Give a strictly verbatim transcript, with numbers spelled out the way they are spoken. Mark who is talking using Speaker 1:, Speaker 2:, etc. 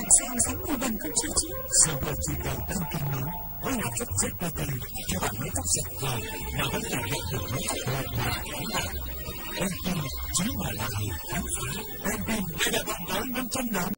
Speaker 1: sao giống như mình không sao chứ?
Speaker 2: Sao bà chỉ cần đăng ký nói với nhà cấp giê pê tê cho bạn mái tóc sạch dài mà vẫn là đẹp được mái tóc mượt mà khỏe mạnh. Đăng ký chứ mà là người khám phá. Đăng ký để đạt bằng tới năm trăm đồng.